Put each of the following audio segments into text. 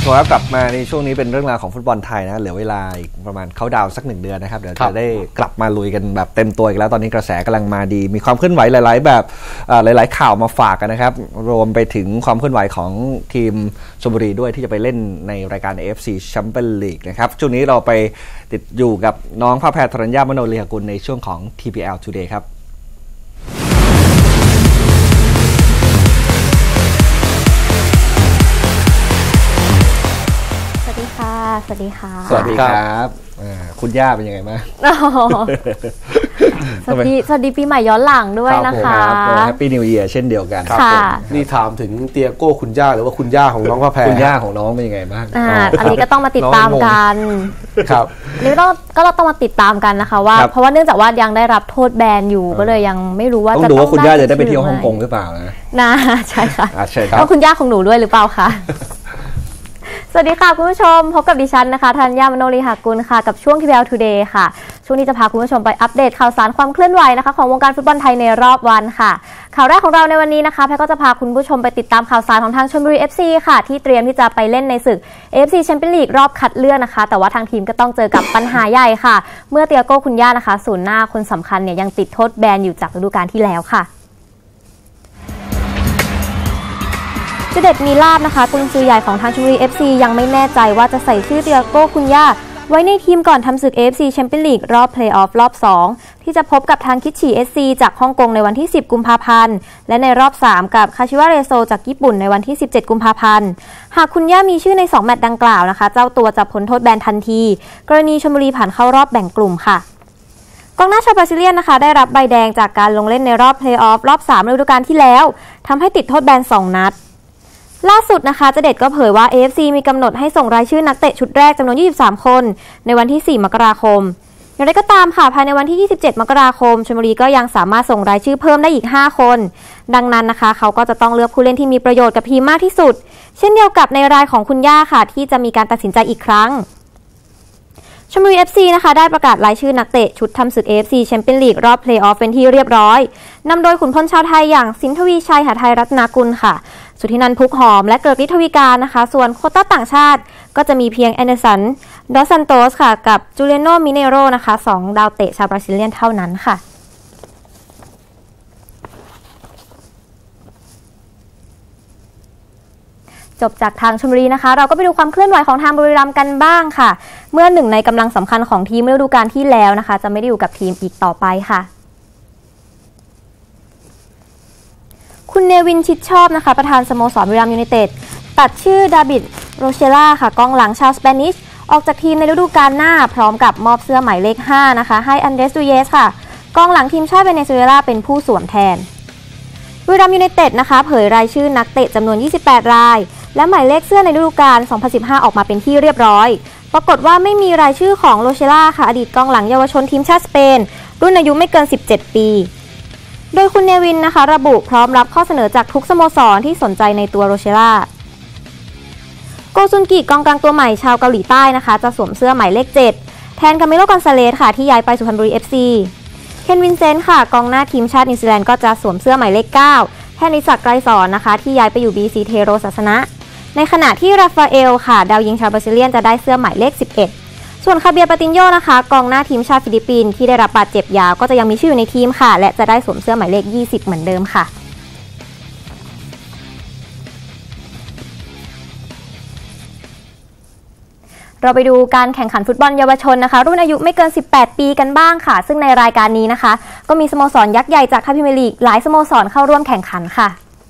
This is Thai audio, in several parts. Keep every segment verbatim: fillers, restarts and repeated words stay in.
ขอรับกลับมาในช่วงนี้เป็นเรื่องราวของฟุตบอลไทยนะเหลือเวลาอีกประมาณเขาดาวสักหนึ่งเดือนนะครับเดี๋ยวจะได้กลับมาลุยกันแบบเต็มตัวอีกแล้วตอนนี้กระแสกำลังมาดีมีความเคลื่อนไหวหลายๆแบบหลายๆข่าวมาฝากกันนะครับรวมไปถึงความเคลื่อนไหวของทีมชลบุรีด้วยที่จะไปเล่นในรายการ เอ เอฟ ซี Champions League นะครับช่วงนี้เราไปติดอยู่กับน้องภาพแพทย์ธรัญญามโนลีหกุลในช่วงของ ที พี แอล Today ครับสวัสดีค่ะสวัสดีครับคุณย่าเป็นยังไงบ้างสวัสดีสวัสดีปีใหม่ย้อนหลังด้วยนะคะแฮปปี้นิวเยียร์เช่นเดียวกันค่ะนี่ถามถึงเตียโก้คุณย่าหรือว่าคุณย่าของน้องพระแพรคุณย่าของน้องเป็นยังไงบ้างอันนี้ก็ต้องมาติดตามกันครับอันนี้ต้องก็เราต้องมาติดตามกันนะคะว่าเพราะว่าเนื่องจากว่ายังได้รับโทษแบนอยู่ก็เลยยังไม่รู้ว่าจะต้องดูว่าคุณย่าจะได้ไปเที่ยวฮ่องกงหรือเปล่านะน่าใช่ค่ะใช่ครับแล้วคุณย่าของหนูด้วยหรือเปล่าคะสวัสดีค่ะคุณผู้ชมพบกับดิฉันนะคะธัญญามโนลีหกุลค่ะกับช่วง ที พี แอล Today ค่ะช่วงนี้จะพาคุณผู้ชมไปอัปเดตข่าวสารความเคลื่อนไหวนะคะของวงการฟุตบอลไทยในรอบวันค่ะข่าวแรกของเราในวันนี้นะคะแพทก็จะพาคุณผู้ชมไปติดตามข่าวสารของทางชลบุรี เอฟ ซี ค่ะที่เตรียมที่จะไปเล่นในศึก เอ เอฟ ซี Champions League รอบคัดเลือกนะคะแต่ว่าทางทีมก็ต้องเจอกับปัญหาใหญ่ค่ะเมื่อเตียโก้คุณย่านะคะศูนย์หน้าคนสำคัญเนี่ยยังติดโทษแบนอยู่จากฤดูกาลที่แล้วค่ะเจเด็ดมีลาบนะคะกุนซือใหญ่ของทางชลบุรี เอฟ ซี ยังไม่แน่ใจว่าจะใส่ชื่อเตียโก้คุณย่าไว้ในทีมก่อนทำศึก เอ เอฟ ซี Champions League รอบเพลย์ออฟรอบสองที่จะพบกับทางคิชิ เอส ซี จากฮ่องกงในวันที่สิบกุมภาพันธ์และในรอบสามกับคาชิวะเรโซจากญี่ปุ่นในวันที่สิบเจ็ดกุมภาพันธ์หากคุณย่ามีชื่อในสองแมตช์ดังกล่าวนะคะเจ้าตัวจะพ้นโทษแบนทันทีกรณีชลบุรีผ่านเข้ารอบแบ่งกลุ่มค่ะกองหน้าชาวบราซิเลียนนะคะได้รับใบแดงจากการลงเล่นในรอบเพลย์ออฟรอบสามฤดูกาลที่แล้วทำให้ติดโทษแบนสองนัดล่าสุดนะคะเจเด็ดก็เผยว่า เอ เอฟ ซี มีกำหนดให้ส่งรายชื่อนักเตะชุดแรกจำนวนยี่สิบสามคนในวันที่สี่มกราคมอย่างไรก็ตามค่ะภายในวันที่ยี่สิบเจ็ดมกราคมชลบุรีก็ยังสามารถส่งรายชื่อเพิ่มได้อีกห้าคนดังนั้นนะคะเขาก็จะต้องเลือกผู้เล่นที่มีประโยชน์กับทีมมากที่สุดเช่นเดียวกับในรายของคุณย่าค่ะที่จะมีการตัดสินใจอีกครั้งชลบุรี เอฟ ซี นะคะได้ประกาศรายชื่อนักเตะชุดทำศึก เอ เอฟ ซี Champions League รอบเพลย์ออฟเป็นที่เรียบร้อยนำโดยขุนพลชาวไทยอย่างสินทวีชัยหทัยรัตนกุลค่ะสุทธินันท์พุกหอมและเกิร์กฤทธวิการนะคะส่วนโควต้าต่างชาติก็จะมีเพียงแอนเดอร์สันดอสซันโตสค่ะกับจูเลโนมิเนโรนะคะสองดาวเตะชาวบราซิเลียนเท่านั้นค่ะจบจากทางชลบุรีนะคะเราก็ไปดูความเคลื่อนไหวของทางบุรีรัมย์กันบ้างค่ะเมื่อหนึ่งในกำลังสำคัญของทีมฤดูกาลที่แล้วนะคะจะไม่ได้อยู่กับทีมอีกต่อไปค่ะคุณเนวินชิดชอบนะคะประธานสโมสรบุรีรัมย์ยูไนเต็ดตัดชื่อดาวิดโรเชล่าค่ะกองหลังชาวสเปนิชออกจากทีมในฤดูกาลหน้าพร้อมกับมอบเสื้อหมายเลขห้านะคะให้อันเดรส ดูเยสค่ะกองหลังทีมชาติเวเนซุเอลาเป็นผู้สวมแทนบุรีรัมย์ยูไนเต็ดนะคะเผยรายชื่อนักเตะจำนวนยี่สิบแปดรายและหมายเลขเสื้อในฤดูกาลสองพันสิบห้าออกมาเป็นที่เรียบร้อยปรากฏว่าไม่มีรายชื่อของโรเชล่าค่ะอดีตกองหลังเยาวชนทีมชาติสเปนรุ่นอายุไม่เกินสิบเจ็ดปีโดยคุณเนวินนะคะระบุพร้อมรับข้อเสนอจากทุกสโมสรที่สนใจในตัวโรเชล่าโกซุนกิกองกลางตัวใหม่ชาวเกาหลีใต้นะคะจะสวมเสื้อหมายเลขเจ็ดแทนคาเมโล กอนซาเลสค่ะที่ย้ายไปสุพรรณบุรี เอฟ ซี เคนวินเซนต์ค่ะกองหน้าทีมชาตินิวซีแลนด์ก็จะสวมเสื้อหมายเลขเก้าแทนอิศักดิ์ไกรสอนนะคะที่ย้ายไปอยู่ บี ซี เทโรศาสนะในขณะที่ราฟาเอลค่ะดาวยิงชาวบราซิเลียนจะได้เสื้อหมายเลขสิบเอ็ดส่วนคาเบียร์ ปาตินโญนะคะกองหน้าทีมชาติฟิลิปปินส์ที่ได้รับบาดเจ็บยาวก็จะยังมีชื่ออยู่ในทีมค่ะและจะได้สวมเสื้อหมายเลขยี่สิบเหมือนเดิมค่ะเราไปดูการแข่งขันฟุตบอลเยาวชนนะคะรุ่นอายุไม่เกินสิบแปดปีกันบ้างค่ะซึ่งในรายการนี้นะคะก็มีสโมสรยักษ์ใหญ่จากไทยพรีเมียร์ลีกหลายสโมสรเข้าร่วมแข่งขันค่ะ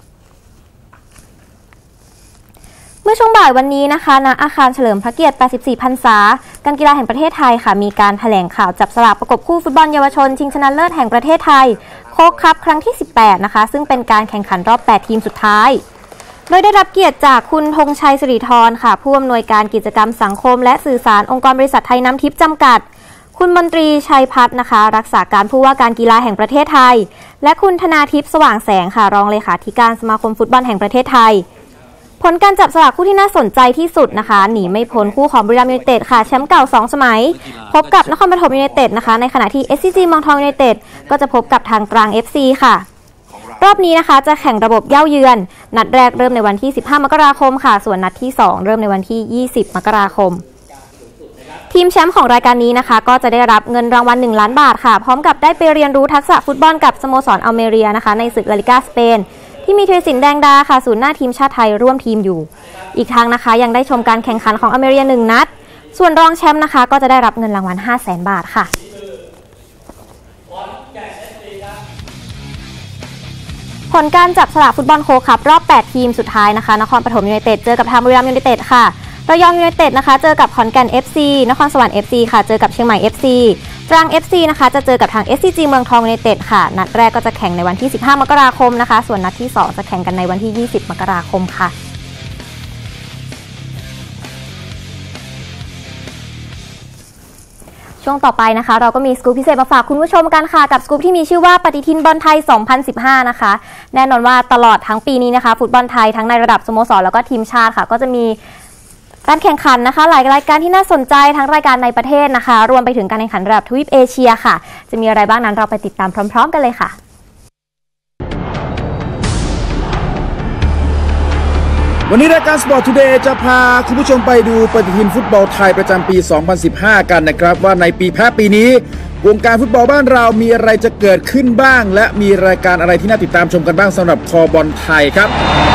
เมื่อช่วงบ่ายวันนี้นะคะณอาคารเฉลิมพระเกียรติแปดสิบสี่พรรษาการกีฬาแห่งประเทศไทยค่ะมีการแถลงข่าวจับสลากประกบคู่ฟุตบอลเยาวชนชิงชนะเลิศแห่งประเทศไทยโค้กคัพครั้งที่สิบแปดนะคะซึ่งเป็นการแข่งขันรอบแปดทีมสุดท้ายโดยได้รับเกียรติจากคุณธงชัยสิริธรค่ะผู้อำนวยการกิจกรรมสังคมและสื่อสารองค์กรบริษัทไทยน้ำทิพย์จำกัดคุณมนตรีชัยพัฒน์นะคะรักษาการผู้ว่าการกีฬาแห่งประเทศไทยและคุณธนาทิพย์สว่างแสงค่ะรองเลขาธิการสมาคมฟุตบอลแห่งประเทศไทยผลการจับสลากคู่ที่น่าสนใจที่สุดนะคะหนีไม่พ้นคู่ของบุรีรัมย์ยูไนเต็ดค่ะแชมป์เก่าสองสมัยพบกับนครปฐมยูไนเต็ดนะคะในขณะที่ เอส ซี จี เมืองทองยูไนเต็ดก็จะพบกับทางตรัง เอฟ ซี ค่ะ โรอบนี้นะคะจะแข่งระบบเย้าเยือนนัดแรกเริ่มในวันที่สิบห้ามกราคมค่ะส่วนนัดที่สองเริ่มในวันที่ยี่สิบมกราคมทีมแชมป์ของรายการนี้นะคะก็จะได้รับเงินรางวัลหนึ่งล้านบาทค่ะพร้อมกับได้ไปเรียนรู้ทักษะฟุตบอลกับสโมสรอัลเมเรียนะคะในศึกลาลิก้าสเปนที่มีธีรศิลป์แดงดาค่ะศูนย์หน้าทีมชาติไทยร่วมทีมอยู่อีกทั้งนะคะยังได้ชมการแข่งขันของอัลเมเรียหนึ่งนัดส่วนรองแชมป์นะคะก็จะได้รับเงินรางวัล ห้าแสน บาทค่ะผลการจับสลากฟุตบอลโค้กคัพรอบแปดทีมสุดท้ายนะคะนครปฐมยูไนเต็ดเจอกับทางบุรีรัมย์ยูไนเต็ดค่ะระยองยูไนเต็ดนะคะเจอกับขอนแก่น เอฟ ซี นครสวรรค์ เอฟ ซี ค่ะเจอกับเชียงใหม่ เอฟ ซี ตรัง เอฟ ซี นะคะจะเจอกับทาง เอส ซี จี เมืองทองยูไนเต็ดค่ะนัดแรกก็จะแข่งในวันที่สิบห้ามกราคมนะคะส่วนนัดที่สองจะแข่งกันในวันที่ยี่สิบมกราคมค่ะช่วงต่อไปนะคะเราก็มีสกู๊ปพิเศษมาฝากคุณผู้ชมกันค่ะกับสกู๊ปที่มีชื่อว่าปฏิทินบอลไทยสองพันสิบห้านะคะแน่นอนว่าตลอดทั้งปีนี้นะคะฟุตบอลไทยทั้งในระดับสโมสรแล้วก็ทีมชาติค่ะก็จะมีการแข่งขันนะคะหลายรายการที่น่าสนใจทั้งรายการในประเทศนะคะรวมไปถึงการแข่งขันระดับทวีปเอเชียค่ะจะมีอะไรบ้างนั้นเราไปติดตามพร้อมๆกันเลยค่ะวันนี้รายการ Sport Today จะพาคุณผู้ชมไปดูปฏิทินฟุตบอลไทยประจำปี สองพันสิบห้า กันนะครับว่าในปีแพ้ปีนี้วงการฟุตบอลบ้านเรามีอะไรจะเกิดขึ้นบ้างและมีรายการอะไรที่น่าติดตามชมกันบ้างสำหรับคอบอลไทยครับ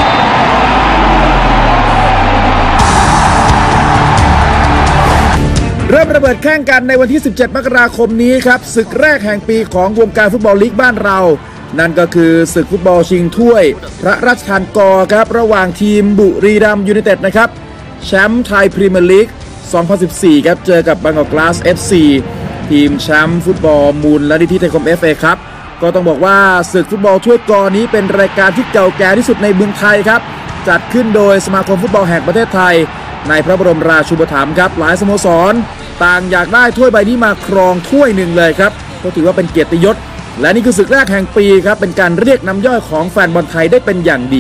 เริ่มระเบิดแข่งกันในวันที่สิบเจ็ดมกราคมนี้ครับศึกแรกแห่งปีของวงการฟุตบอลลีกบ้านเรานั่นก็คือศึกฟุตบอลชิงถ้วยพระราชทานกครับระหว่างทีมบุรีรัมย์ยูไนเต็ดนะครับแชมป์ไทยพรีเมียร์ลีกสองพันสิบสี่ครับเจอกับบางกอกกลาส เอฟ ซี ทีมแชมป์ฟุตบอลมูลนิธิไทยคม เอฟ เอ ครับก็ต้องบอกว่าศึกฟุตบอลถ้วยกนี้เป็นรายการที่เก่าแก่ที่สุดในเมืองไทยครับจัดขึ้นโดยสมาคมฟุตบอลแห่งประเทศไทยในพระบรมราชูปถัมภ์ครับหลายสโมสรต่างอยากได้ถ้วยใบนี้มาครองถ้วยหนึ่งเลยครับก็ถือว่าเป็นเกียรติยศและนี่คือศึกแรกแห่งปีครับเป็นการเรียกน้ำย่อยของแฟนบอลไทยได้เป็นอย่างดี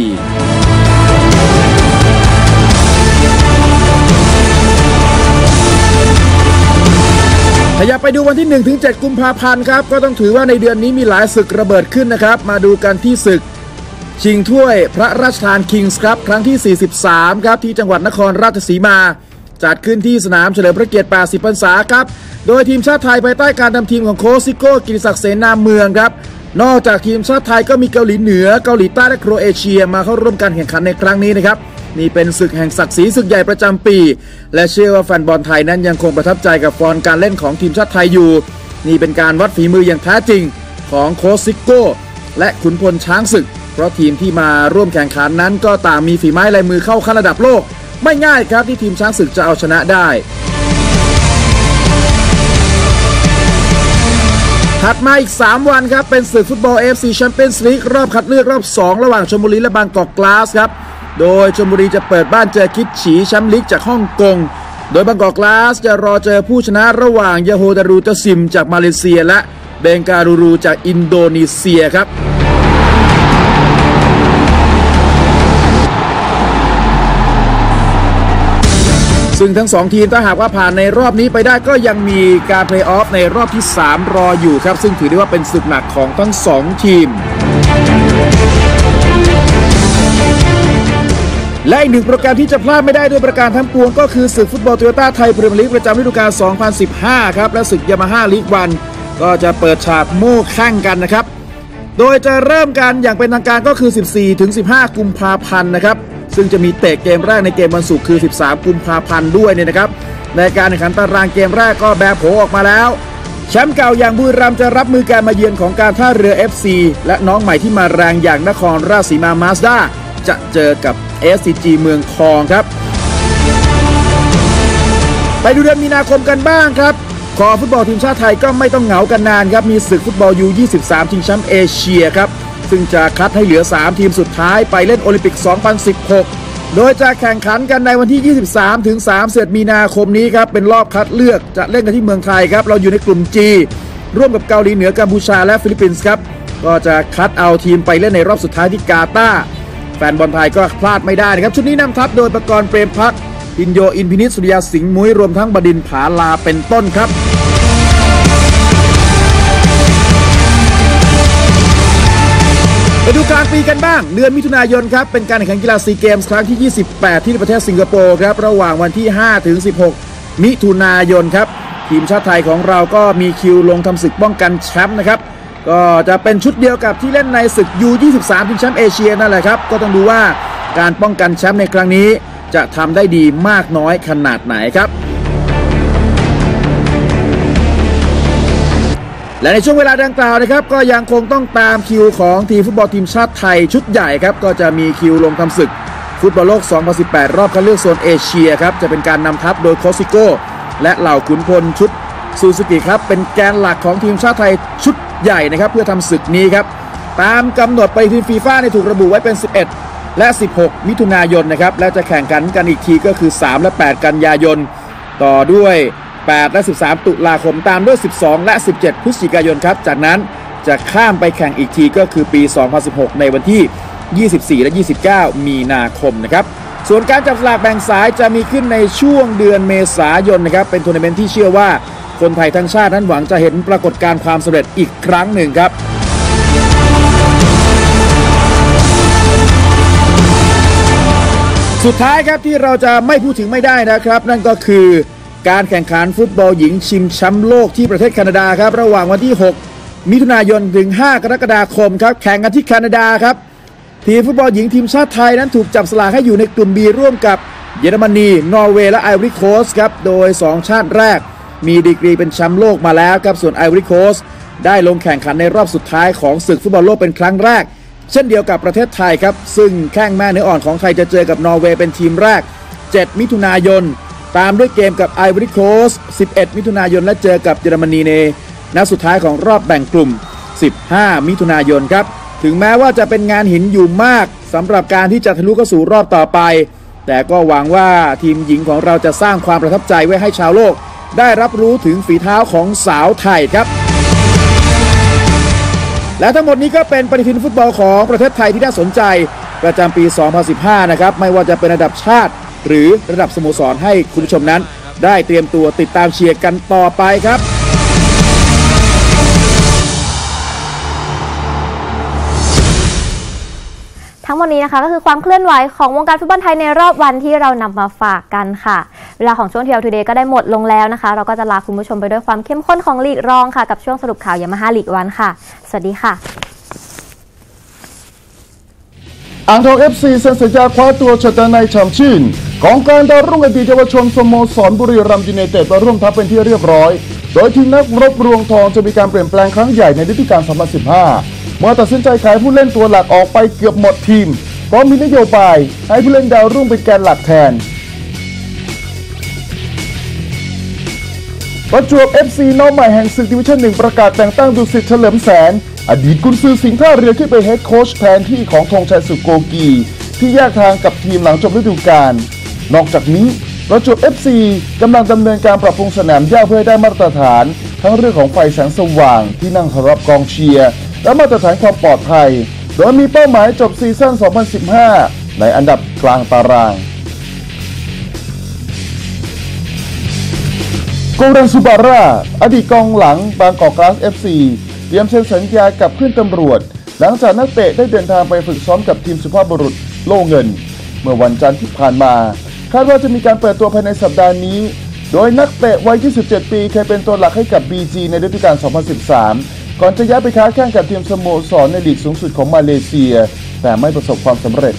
ขยับไปดูวันที่ หนึ่งถึงเจ็ด กุมภาพันธ์ครับก็ต้องถือว่าในเดือนนี้มีหลายศึกระเบิดขึ้นนะครับมาดูกันที่ศึกชิงถ้วยพระราชทานคิงส์ครับครั้งที่สี่สิบสามครับที่จังหวัดนครราชสีมาจัดขึ้นที่สนามเฉลิมพระเกียรติแปดสิบพรรษาครับโดยทีมชาติไทยภายใต้การนำทีมของโค้ชซิโก้กิติศักดิ์เสนาเมืองครับนอกจากทีมชาติไทยก็มีเกาหลีเหนือเกาหลีใต้และโครเอเชียมาเข้าร่วมการแข่งขันในครั้งนี้นะครับนี่เป็นศึกแห่งศักดิ์ศรีศึกใหญ่ประจำปีและเชื่อว่าแฟนบอลไทยนั้นยังคงประทับใจกับฟอร์มการเล่นของทีมชาติไทยอยู่นี่เป็นการวัดฝีมืออย่างแท้จริงของโค้ชซิโก้และขุนพลช้างศึกเพราะทีมที่มาร่วมแข่งขันนั้นก็ต่างมีฝีไม้ลายมือเข้าขั้นระดับโลกไม่ง่ายครับที่ทีมช้างศึกจะเอาชนะได้ถัดมาอีกสามวันครับเป็นศึกฟุตบอล เอ เอฟ ซี Champions League รอบคัดเลือกรอบสองระหว่างชลบุรีและบางกอกกลาสครับโดยชลบุรีจะเปิดบ้านเจอคิดฉีแชมป์ลีกจากฮ่องกงโดยบางกอกกลาสจะรอเจอผู้ชนะระหว่างยาโฮดารูตซิมจากมาเลเซียและเบงการูรูจากอินโดนีเซียครับซึ่งทั้งสองทีมถ้าหากว่าผ่านในรอบนี้ไปได้ก็ยังมีการเพลย์ออฟในรอบที่สามรออยู่ครับซึ่งถือได้ว่าเป็นศึกหนักของทั้งสองทีมและอีกหนึ่งโปรแกรมที่จะพลาดไม่ได้ด้วยประการทั้งปวงก็คือศึกฟุตบอลโตโยต้าไทยพรีเมียร์ลีกประจำฤดูกาลสองพันสิบห้าครับและศึกยามาฮ่าลีกวันก็จะเปิดฉากโม่แข่งกันนะครับโดยจะเริ่มกันอย่างเป็นทางการก็คือ สิบสี่ถึงสิบห้า กุมภาพันธ์นะครับซึ่งจะมีเตะเกมแรกในเกมวันศุกร์คือสิบสามกุมภาพันธ์ด้วยเนี่ยนะครับในการแข่งขันตารางเกมแรกก็แบบโผออกมาแล้วแชมป์เก่าอย่างบุรีรัมย์จะรับมือการมาเยือนของการท่าเรือ เอฟ ซี และน้องใหม่ที่มาแรงอย่างนครราชสีมามาสด้าจะเจอกับ เอส ซี จี เมืองทองครับไปดูเดือนมีนาคมกันบ้างครับคอฟุตบอลทีมชาติไทยก็ไม่ต้องเหงากันนานครับมีศึกฟุตบอล ยู ยี่สิบสาม ชิงแชมป์เอเชียครับซึ่งจะคัดให้เหลือสามทีมสุดท้ายไปเล่นโอลิมปิกสองพันสิบหกโดยจะแข่งขันกันในวันที่ยี่สิบสามถึงสามสิบเอ็ดมีนาคมนี้ครับเป็นรอบคัดเลือกจะเล่นกันที่เมืองไทยครับเราอยู่ในกลุ่ม G ร่วมกับเกาหลีเหนือกัมพูชาและฟิลิปปินส์ครับก็จะคัดเอาทีมไปเล่นในรอบสุดท้ายที่กาตาร์แฟนบอลไทยก็พลาดไม่ได้นะครับชุดนี้นำทัพโดยประกรณ์เปรมพักพินโยอินพินิจสุริยาสิงห์มุ้ยรวมทั้งบดินทร์ผาลาเป็นต้นครับไปดูกลางปีกันบ้างเดือนมิถุนายนครับเป็นการแข่งขันกีฬาซีเกมส์ครั้งที่ยี่สิบแปดที่ประเทศสิงคโปร์ครับระหว่างวันที่ห้าถึงสิบหกมิถุนายนครับทีมชาติไทยของเราก็มีคิวลงทำศึกป้องกันแชมป์นะครับก็จะเป็นชุดเดียวกับที่เล่นในศึก ยู ยี่สิบสาม ชิงแชมป์เอเชียนั่นแหละครับก็ต้องดูว่าการป้องกันแชมป์ในครั้งนี้จะทำได้ดีมากน้อยขนาดไหนครับและในช่วงเวลาดังกล่าวนะครับก็ยังคงต้องตามคิวของทีมฟุตบอลทีมชาติไทยชุดใหญ่ครับก็จะมีคิวลงทำศึกฟุตบอลโลก สองพันสิบแปด รอบคัดเลือกโซนเอเชียครับจะเป็นการนำทัพโดยโคซิโก้และเหล่าขุนพลชุดซูซูกิครับเป็นแกนหลักของทีมชาติไทยชุดใหญ่นะครับเพื่อทำศึกนี้ครับตามกำหนดปฏิทินฟีฟ่าถูกระบุไว้เป็นสิบเอ็ดและสิบหกมิถุนายนนะครับและจะแข่งขันกันอีกทีก็คือสามและแปดกันยายนต่อด้วยแปดและสิบสามตุลาคมตามด้วยสิบสองและสิบเจ็ดพฤศจิกายนครับจากนั้นจะข้ามไปแข่งอีกทีก็คือปีสองพันสิบหกในวันที่ยี่สิบสี่และยี่สิบเก้ามีนาคมนะครับส่วนการจับสลากแบ่งสายจะมีขึ้นในช่วงเดือนเมษายนนะครับเป็นทัวร์นาเมนต์ที่เชื่อว่าคนไทยทั้งชาตินั้นหวังจะเห็นปรากฏการณ์ความสำเร็จอีกครั้งหนึ่งครับสุดท้ายครับที่เราจะไม่พูดถึงไม่ได้นะครับนั่นก็คือการแข่งขันฟุตบอลหญิงชิงแชมป์โลกที่ประเทศแคนาดาครับระหว่างวันที่หกมิถุนายนถึงห้ากรกฎาคมครับแข่งกันที่แคนาดาครับทีมฟุตบอลหญิงทีมชาติไทยนั้นถูกจับสลากให้อยู่ในกลุ่ม บี ร่วมกับเยอรมนีนอร์เวย์และไอวอรี่โคสต์ครับโดยสองชาติแรกมีดีกรีเป็นแชมป์โลกมาแล้วครับส่วนไอวอรี่โคสต์ได้ลงแข่งขันในรอบสุดท้ายของศึกฟุตบอลโลกเป็นครั้งแรกเช่นเดียวกับประเทศไทยครับซึ่งแข้งแม่เนื้ออ่อนของไทยจะเจอกับนอร์เวย์เป็นทีมแรกเจ็ดมิถุนายนตามด้วยเกมกับไอวอรี่โคสต์สิบเอ็ดมิถุนายนและเจอกับเยอรมนีในนัดสุดท้ายของรอบแบ่งกลุ่มสิบห้ามิถุนายนครับถึงแม้ว่าจะเป็นงานหินอยู่มากสำหรับการที่จะทะลุเข้าสู่รอบต่อไปแต่ก็หวังว่าทีมหญิงของเราจะสร้างความประทับใจไว้ให้ชาวโลกได้รับรู้ถึงฝีเท้าของสาวไทยครับและทั้งหมดนี้ก็เป็นปฏิทินฟุตบอลของประเทศไทยที่น่าสนใจประจำปีสองพันสิบห้านะครับไม่ว่าจะเป็นระดับชาติหรือระดับสโมสรให้คุณผู้ชมนั้นได้เตรียมตัวติดตามเชียร์กันต่อไปครับทั้งหมดนี้นะคะก็คือความเคลื่อนไหวของวงการฟุตบอลไทยในรอบวันที่เรานำมาฝากกันค่ะเวลาของช่วงเที่ยวทูเดย์ก็ได้หมดลงแล้วนะคะเราก็จะลาคุณผู้ชมไปด้วยความเข้มข้นของลีกรองค่ะกับช่วงสรุปข่าวยามาฮ่าลีกวันค่ะสวัสดีค่ะอ่างทอง เอฟ ซี เซ็นสัญญาคว้าตัวชตนัย ฉ่ำชื่นของการดาวรุ่งอดีตเยาวชนสโมสรบุรีรัมย์ยูไนเต็ดมาร่วมทัพเป็นที่เรียบร้อยโดยทีมนักรบรวงทองจะมีการเปลี่ยนแปลงครั้งใหญ่ในฤดูกาลสองพันสิบห้าเมื่อตัดสินใจขายผู้เล่นตัวหลักออกไปเกือบหมดทีมเพราะมีนโยบายให้ผู้เล่นดาวรุ่งเป็นแกนหลักแทนประจวบ เอฟ ซี น้องใหม่แห่งศึกดิวิชั่นหนึ่งประกาศแต่งตั้งดุสิตเฉลิมแสนอดีตกุนซือสิงห์ท่าเรือขึ้นไปเฮดโค้ชแทนที่ของธงชัยสุโกกีที่แยกทางกับทีมหลังจบฤดูกาลนอกจากนี้ประจวบ เอฟ ซี กำลังดำเนินการปรับปรุงสนามหญ้าเพื่อให้ได้มาตรฐานทั้งเรื่องของไฟแสงสว่างที่นั่งสำหรับกองเชียร์และมาตรฐานความปลอดภัยโดยมีเป้าหมายจบซีซั่น สองพันสิบห้า ในอันดับกลางตารางโกรันซูบาร่าอดีตกองหลังบางกอกกลาส เอฟ ซี เตรียมเซ็นสัญญากับเพื่อนตำรวจหลังจากนักเตะได้เดินทางไปฝึกซ้อมกับทีมสุภาพบุรุษโล่เงินเมื่อวันจันทร์ที่ผ่านมาคาดว่าจะมีการเปิดตัวภายในสัปดาห์นี้โดยนักเตะวัยยี่สิบเจ็ดปีเคยเป็นตัวหลักให้กับ บี จี ในฤดูกาลสองพันสิบสามก่อนจะย้ายไปค้าแข่งกับทีมสโมสรในลีกสูงสุดของมาเลเซียแต่ไม่ประสบความสำเร็จ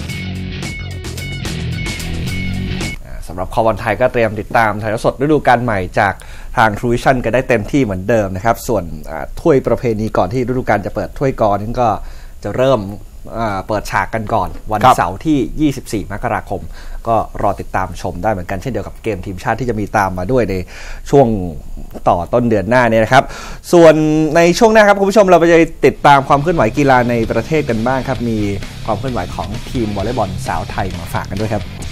สำหรับคอบอลไทยก็เตรียมติดตามถ่ายทอดสดฤดูกาลใหม่จากทาง True Vision กันได้เต็มที่เหมือนเดิมนะครับส่วนถ้วยประเพณีก่อนที่ฤดูกาลจะเปิดถ้วยกอนั้นก็จะเริ่มเปิดฉากกันก่อนวันเสาร์ที่ยี่สิบสี่มกราคมก็รอติดตามชมได้เหมือนกันเช่นเดียวกับเกมทีมชาติที่จะมีตามมาด้วยในช่วงต่อต้นเดือนหน้านี้นะครับส่วนในช่วงหน้าครับคุณผู้ชมเราไปติดตามความเคลื่อนไหวกีฬาในประเทศกันบ้างครับมีความเคลื่อนไหวของทีมวอลเลย์บอลสาวไทยมาฝากกันด้วยครับ